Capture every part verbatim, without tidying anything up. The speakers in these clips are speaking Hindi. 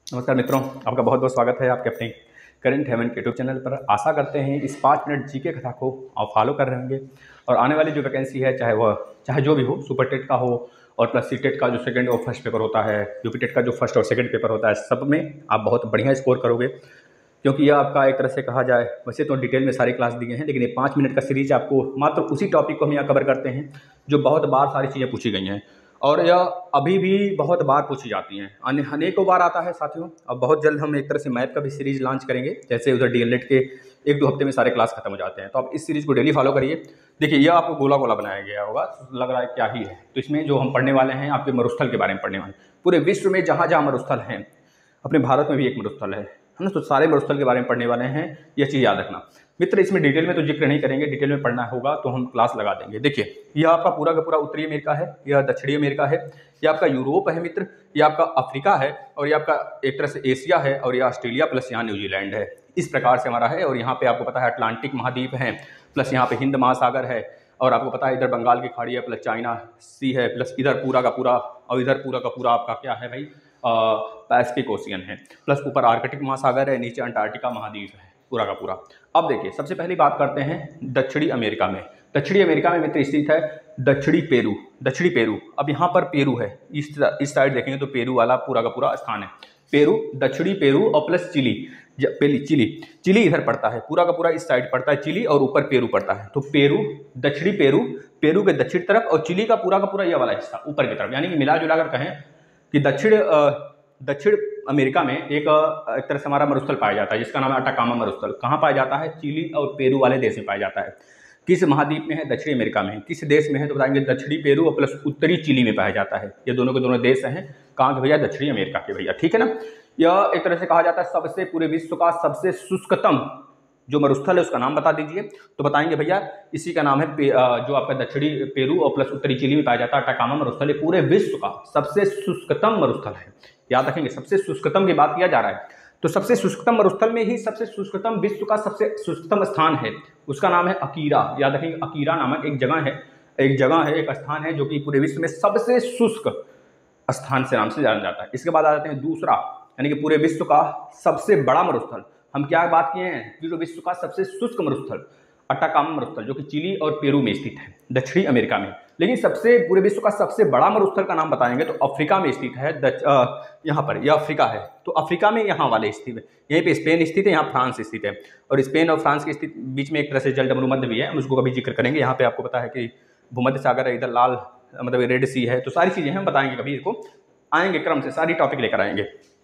नमस्कार मित्रों, आपका बहुत बहुत स्वागत है आपके अपने करंट हेवन के यूट्यूब चैनल पर। आशा करते हैं इस पाँच मिनट जीके कथा को आप फॉलो कर रहे होंगे और आने वाली जो वैकेंसी है, चाहे वह चाहे जो भी हो, सुपर टेट का हो और प्लस सी टेट का जो सेकंड और फर्स्ट पेपर होता है, यूपी टेट का जो फर्स्ट और सेकंड पेपर होता है, सब में आप बहुत बढ़िया स्कोर करोगे। क्योंकि यह आपका एक तरह से कहा जाए, वैसे तो डिटेल में सारी क्लास दिए हैं, लेकिन ये पाँच मिनट का सीरीज आपको मात्र उसी टॉपिक को हम यहाँ कवर करते हैं जो बहुत बार सारी चीज़ें पूछी गई हैं और यह अभी भी बहुत बार पूछी जाती हैं, अन्य अनेकों बार आता है साथियों। अब बहुत जल्द हम एक तरह से मैथ का भी सीरीज लॉन्च करेंगे, जैसे उधर डीएलएड के एक दो हफ्ते में सारे क्लास खत्म हो जाते हैं, तो आप इस सीरीज को डेली फॉलो करिए। देखिए, यह आपको गोला गोला बनाया गया होगा, लग रहा है क्या ही है। तो इसमें जो हम पढ़ने वाले हैं, आपके मरुस्थल के बारे में पढ़ने वाले हैं। पूरे विश्व में जहाँ जहाँ मरुस्थल हैं, अपने भारत में भी एक मरुस्थल है है ना, तो सारे मरुस्थल के बारे में पढ़ने वाले हैं। यह चीज़ याद रखना मित्र। इसमें डिटेल में तो जिक्र नहीं करेंगे, डिटेल में पढ़ना होगा तो हम क्लास लगा देंगे। देखिए, यह आपका पूरा का पूरा उत्तरी अमेरिका है, यह दक्षिणी अमेरिका है, यह आपका यूरोप है मित्र, यह आपका अफ्रीका है और यह आपका एक तरह से एशिया है और यह ऑस्ट्रेलिया प्लस यहाँ न्यूजीलैंड है। इस प्रकार से हमारा है। और यहाँ पे आपको पता है अटलांटिक महाद्वीप है, प्लस यहाँ पे हिंद महासागर है और आपको पता है इधर बंगाल की खाड़ी है, प्लस चाइना सी है, प्लस इधर पूरा का पूरा और इधर पूरा का पूरा आपका क्या है भाई, पैसिफिक ओशियन है, प्लस ऊपर आर्कटिक महासागर है, नीचे अंटार्कटिका महाद्वीप है पूरा का पूरा। अब देखिए, सबसे पहली बात करते हैं दक्षिणी अमेरिका में। दक्षिणी अमेरिका में मित्र स्थित है दक्षिणी पेरू। दक्षिणी पेरू, अब यहाँ पर पेरू है, इस इस साइड देखेंगे तो पेरू वाला पूरा का पूरा स्थान है। पेरू, दक्षिणी पेरू और प्लस चिली, पहली चिली चिली इधर पड़ता है, पूरा का पूरा इस साइड पड़ता है चिली और ऊपर पेरू पड़ता है। तो पेरू, दक्षिणी पेरू, पेरू के दक्षिण तरफ और चिली का पूरा का पूरा यह वाला हिस्सा ऊपर की तरफ, यानी कि मिला जुला कर कहें कि दक्षिण दक्षिण अमेरिका में एक एक तरह से हमारा मरुस्थल पाया जाता है जिसका नाम है अटाकामा मरुस्थल। कहाँ पाया जाता है? चिली और पेरू वाले देश में पाया जाता है। किस महाद्वीप में है? दक्षिणी अमेरिका में। किस देश में है तो बताएंगे दक्षिणी पेरू और प्लस उत्तरी चिली में पाया जाता है। ये दोनों के दोनों देश हैं कहाँ के भैया? दक्षिणी अमेरिका के भैया, ठीक है ना। यह एक तरह से कहा जाता है सबसे पूरे विश्व का सबसे शुष्कतम जो मरुस्थल है उसका नाम बता दीजिए। तो बताएंगे भैया इसी का नाम है जो आपका दक्षिणी पेरू और प्लस उत्तरी चिली में पाया जाता है अटाकामा मरुस्थल। ये पूरे विश्व का सबसे शुष्कतम मरुस्थल है, याद रखेंगे, सबसे शुष्कतम की बात किया जा रहा है। तो सबसे शुष्कतम मरुस्थल में ही सबसे शुष्कतम विश्व का सबसे शुष्कतम स्थान है, उसका नाम है अकीरा। याद रखेंगे, अकीरा नामक एक जगह है, एक जगह है, एक स्थान है जो कि पूरे विश्व में सबसे शुष्क स्थान से नाम से जाना जाता है। इसके बाद आ जाते हैं दूसरा, यानी कि पूरे विश्व का सबसे बड़ा मरुस्थल। हम क्या बात किए हैं? जो विश्व का सबसे शुष्क मरुस्थल अटाकामा मरुस्थल जो कि चिली और पेरू में स्थित है, दक्षिणी अमेरिका में। लेकिन सबसे पूरे विश्व का सबसे बड़ा मरुस्थल का नाम बताएंगे तो अफ्रीका में स्थित है। यहाँ पर यह अफ्रीका है, तो अफ्रीका में यहाँ वाले स्थित है। यहीं पे स्पेन स्थित है, यहाँ फ्रांस स्थित है और स्पेन और फ्रांस के स्थित बीच में एक तरह से जल डमरूमध्य भी है, हम उसको कभी जिक्र करेंगे। यहाँ पे आपको पता है कि भूमध्य सागर है, इधर लाल मतलब रेड सी है, तो सारी चीज़ें हम बताएंगे, कभी इसको आएंगे क्रम से सारी टॉपिक लेकर आएंगे।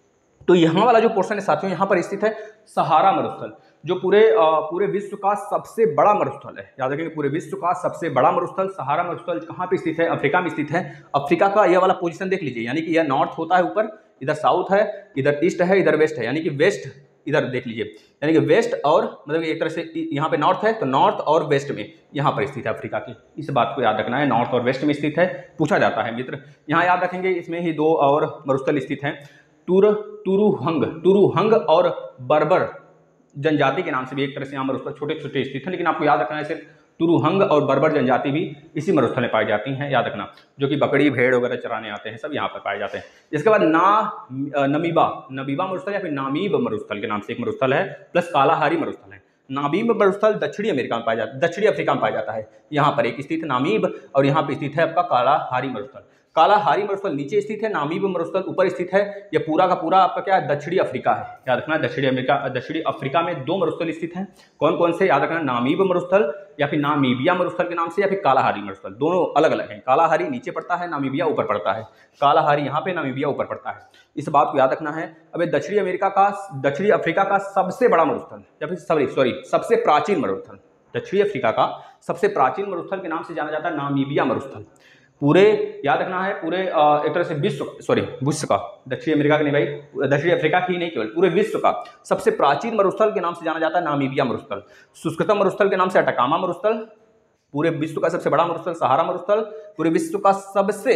तो यहाँ वाला जो पोर्शन है साथियों, यहाँ पर स्थित है सहारा मरुस्थल जो पूरे पूरे विश्व का सबसे बड़ा मरुस्थल है। याद रखेंगे, पूरे विश्व का सबसे बड़ा मरुस्थल सहारा मरुस्थल कहाँ पे स्थित है? अफ्रीका में स्थित है। अफ्रीका का यह वाला पोजीशन देख लीजिए, यानी कि यह नॉर्थ होता है ऊपर, इधर साउथ है, इधर ईस्ट है, इधर वेस्ट है, यानी कि वेस्ट इधर देख लीजिए, यानी कि वेस्ट और मतलब एक तरह से यहाँ पे नॉर्थ है तो नॉर्थ और वेस्ट में यहाँ पर स्थित है अफ्रीका की। इस बात को याद रखना है, नॉर्थ और वेस्ट में स्थित है, पूछा जाता है मित्र। यहाँ याद रखेंगे इसमें ही दो और मरुस्थल स्थित हैं, टूर टूरुहंग टूरुहंग और बर्बर जनजाति के नाम से भी एक तरह से यहाँ मरुस्थल छोटे छोटे स्थित हैं, लेकिन आपको याद रखना है सिर्फ टूरुहंग और बर्बर जनजाति भी इसी मरुस्थल में पाई जाती हैं, याद रखना, जो कि बकरी भेड़ वगैरह चराने आते हैं, सब यहाँ पर पाए जाते हैं। इसके बाद ना नमीबा नमीबा मरुस्थल या फिर नामीब मरुस्थल के नाम से एक मरुस्थल है, प्लस कालाहारी मरुस्थल है। नामीब मरुस्थल दक्षिणी अमेरिका में पाया जाता है, दक्षिणी अफ्रीका में पाया जाता है। यहाँ पर एक स्थित है नामीब और यहाँ पर स्थित है आपका कालाहारी मरुस्थल। कालाहारी मरुस्थल नीचे स्थित है, नामीब मरुस्थल ऊपर स्थित है। यह पूरा का पूरा आपका क्या है? दक्षिणी अफ्रीका है, याद रखना। दक्षिणी अमेरिका दक्षिणी अफ्रीका में दो मरुस्थल स्थित हैं, कौन कौन से? याद रखना, नामीब मरुस्थल या फिर नामीबिया मरुस्थल के नाम से या फिर कालाहारी मरुस्थल, दोनों अलग अलग हैं। कालाहारी नीचे पड़ता है, नामीबिया ऊपर पड़ता है। कालाहारी यहाँ पे, नामीबिया ऊपर पड़ता है, इस बात को याद रखना है। अब दक्षिणी अमेरिका का दक्षिणी अफ्रीका का सबसे बड़ा मरुस्थल या फिर सॉरी सॉरी सबसे प्राचीन मरुस्थल, दक्षिणी अफ्रीका का सबसे प्राचीन मरुस्थल के नाम से जाना जाता है नामीबिया मरुस्थल। पूरे याद रखना है, पूरे एक तरह से विश्व सॉरी विश्व का, दक्षिणी अमेरिका का नहीं भाई, दक्षिणी अफ्रीका की ही नहीं, केवल पूरे विश्व का सबसे प्राचीन मरुस्थल के नाम से जाना जाता है नामीबिया मरुस्थल। शुष्कतम मरुस्थल के नाम से अटाकामा मरुस्थल, पूरे विश्व का सबसे बड़ा मरुस्थल सहारा मरुस्थल, पूरे विश्व का सबसे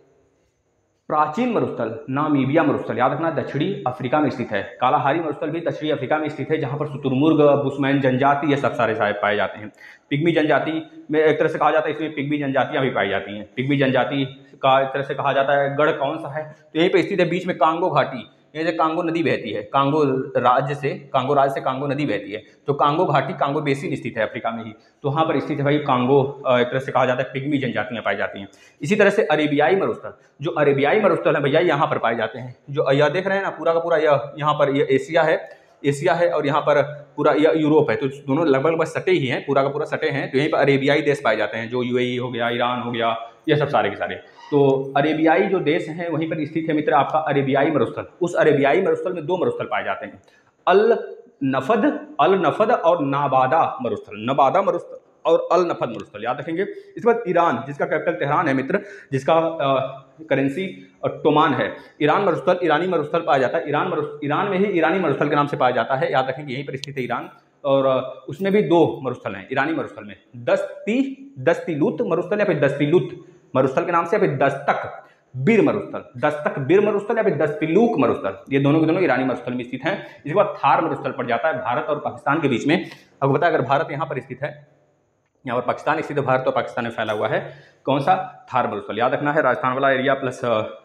प्राचीन मरुस्थल नामीबिया मरुस्थल, याद रखना, दक्षिणी अफ्रीका में स्थित है। कालाहारी मरुस्थल भी दक्षिणी अफ्रीका में स्थित है, जहां पर शुतुरमुर्ग, बुशमैन जनजाति ये सब सारे सारे पाए जाते हैं। पिग्मी जनजाति में एक तरह से कहा जाता है, इसमें पिग्मी जनजातियां भी पाई जाती हैं। पिग्मी जनजाति का एक तरह से कहा जाता है गढ़ कौन सा है, तो यहीं पर स्थित है बीच में कांगो घाटी, ये जो कांगो नदी बहती है, कांगो राज्य से कांगो राज्य से कांगो नदी बहती है, तो कांगो घाटी कांगो बेसिन स्थित है अफ्रीका में ही, तो वहाँ पर स्थित है भाई कांगो, एक तरह से कहा जाता है पिग्मी जनजातियाँ पाई जाती हैं। इसी तरह से अरेबियाई मरुस्थल, जो अरेबियाई मरुस्थल है भैया यहाँ पर पाए जाते हैं, जो यह देख रहे हैं ना पूरा का पूरा यह यहाँ पर ये एशिया है, एशिया है और यहाँ पर पूरा यह यूरोप है, तो दोनों लगभग लगभग सटे ही हैं, पूरा का पूरा सटे हैं। तो यहीं पर अरेबियाई देश पाए जाते हैं, जो यूएई हो गया, ईरान हो गया, ये सब सारे के सारे। तो अरेबियाई जो देश हैं वहीं पर स्थित है मित्र आपका अरेबियाई मरुस्थल। उस अरेबियाई मरुस्थल में दो मरुस्थल पाए जाते हैं, अल नफद अल नफद और नाबादा मरुस्थल, नबादा मरुस्थल और अल नफद मरुस्थल, याद रखेंगे। इसके बाद ईरान, जिसका कैपिटल तेहरान है मित्र, जिसका करेंसी टोमान है। ईरान मरुस्थल, ईरानी मरुस्थल पाया जाता है, ईरान मरुस्थल ईरान में ही ईरानी मरुस्थल के नाम से पाया जाता है, याद रखेंगे यहीं पर स्थित है ईरान। और उसमें भी दो मरुस्थल हैं ईरानी मरुस्थल में, दस्ती दस्तिलुत मरुस्थल या फिर दस्तिलुत मरुस्थल के नाम से, या फिर दस्तक बीर मरुस्थल, दस्तक बीर मरुस्थल या फिर दस्तिलूक मरुस्थल, ये दोनों के दोनों ईरानी मरुस्थल में स्थित हैं। इसके बाद थार मरुस्थल पड़ जाता है भारत और पाकिस्तान के बीच में। आपको पता है अगर भारत यहाँ पर स्थित है, यहाँ पर पाकिस्तान स्थित है, भारत और पाकिस्तान में फैला हुआ है कौन सा, थार मरुस्थल, याद रखना है। राजस्थान वाला एरिया प्लस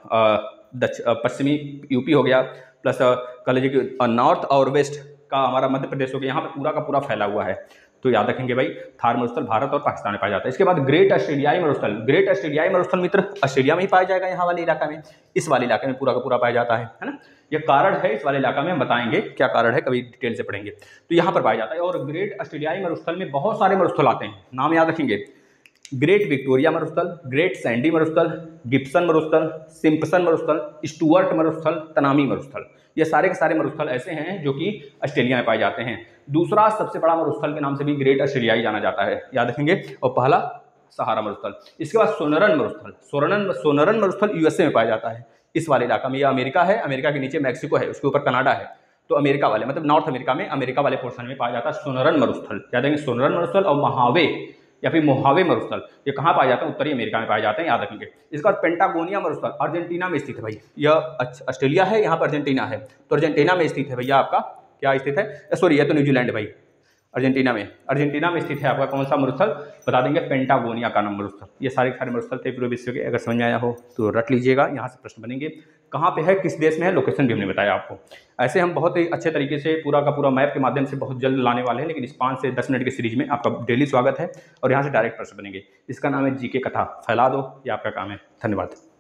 पश्चिमी यूपी हो गया, प्लस कह लीजिए कि नॉर्थ और वेस्ट का हमारा मध्य प्रदेश हो गया, यहाँ पर पूरा का पूरा फैला हुआ है, तो याद रखेंगे भाई थार मरुस्थल भारत और पाकिस्तान में पाया जाता है। इसके बाद ग्रेट ऑस्ट्रेलियाई मरुस्थल, ग्रेट ऑस्ट्रेलियाई मरुस्थल मित्र ऑस्ट्रेलिया में ही पाया जाएगा, यहाँ वाले इलाका में, इस वाले इलाके में पूरा का पूरा पाया जाता है, है ना। ये कारण है इस वाले इलाका में, हम बताएंगे क्या कारण है, कभी डिटेल से पढ़ेंगे। तो यहाँ पर पाया जाता है। और ग्रेट ऑस्ट्रेलियाई मरुस्थल में बहुत सारे मरुस्थल आते हैं, नाम याद रखेंगे, ग्रेट विक्टोरिया मरुस्थल, ग्रेट सैंडी मरुस्थल, गिब्सन मरुस्थल, सिम्पसन मरुस्थल, स्टुअर्ट मरुस्थल, तनामी मरुस्थल, ये सारे के सारे मरुस्थल ऐसे हैं जो कि ऑस्ट्रेलिया में पाए जाते हैं। दूसरा सबसे बड़ा मरुस्थल के नाम से भी ग्रेट ऑस्ट्रेलियाई जाना जाता है, याद रखेंगे। और पहला सहारा मरुस्थल। इसके बाद सोनरन मरुस्थल, सोनरन सोनरन मरुस्थल यूएसए में पाया जाता है, इस वाले इलाका में। यह अमेरिका है, अमेरिका के नीचे मैक्सिको है, उसके ऊपर कनाडा है, तो अमेरिका वाले मतलब नॉर्थ अमेरिका में, अमेरिका वाले पोर्शन में पाया जाता है सोनरन मरुस्थल, याद रखेंगे सोनरन मरुस्थल। और महावे या फिर मोहावे मरुस्थल, ये कहाँ पाया जाता है, उत्तरी अमेरिका में पाए जाते हैं, याद रखेंगे। इसके बाद पेंटागोनिया मरुस्थल अर्जेंटीना में स्थित है भाई, यह ऑस्ट्रेलिया है, यहाँ पर अर्जेंटीना है, तो अर्जेंटीना में स्थित है भैया आपका, क्या स्थित है, सॉरी ये तो न्यूजीलैंड है भाई, अर्जेंटीना में अर्जेंटीना में स्थित है आपका कौन सा मरुस्थल, बता देंगे पेंटागोनिया का नाम मरुस्थल। ये सारे सारे मरुस्थल थे पूरे विश्व के, अगर समझ में आया हो तो रट लीजिएगा, यहाँ से प्रश्न बनेंगे। कहाँ पे है, किस देश में है, लोकेशन भी हमने बताया आपको। ऐसे हम बहुत ही अच्छे तरीके से पूरा का पूरा मैप के माध्यम से बहुत जल्द लाने वाले हैं, लेकिन इस पाँच से दस मिनट की सीरीज में आपका डेली स्वागत है और यहाँ से डायरेक्ट प्रश्न बनेंगे। इसका नाम है जीके कथा, फैला दो, ये आपका काम है। धन्यवाद।